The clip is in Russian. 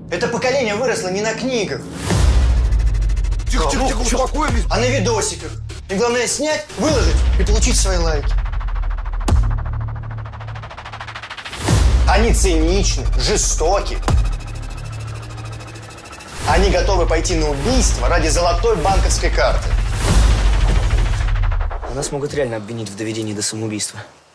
Это поколение выросло не на книгах, Тихо, успокоились. а на видосиках. И главное снять, выложить и получить свои лайки. Они циничны, жестоки. Они готовы пойти на убийство ради золотой банковской карты. Нас могут реально обвинить в доведении до самоубийства.